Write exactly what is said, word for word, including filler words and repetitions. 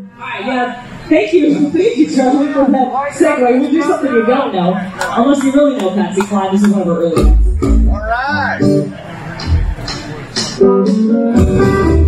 Alright, yeah. Thank you. Thank you, Charlie, for that segue. We'll do something you don't know. Unless you really know Patsy Cline. This is one of her early ones. All right.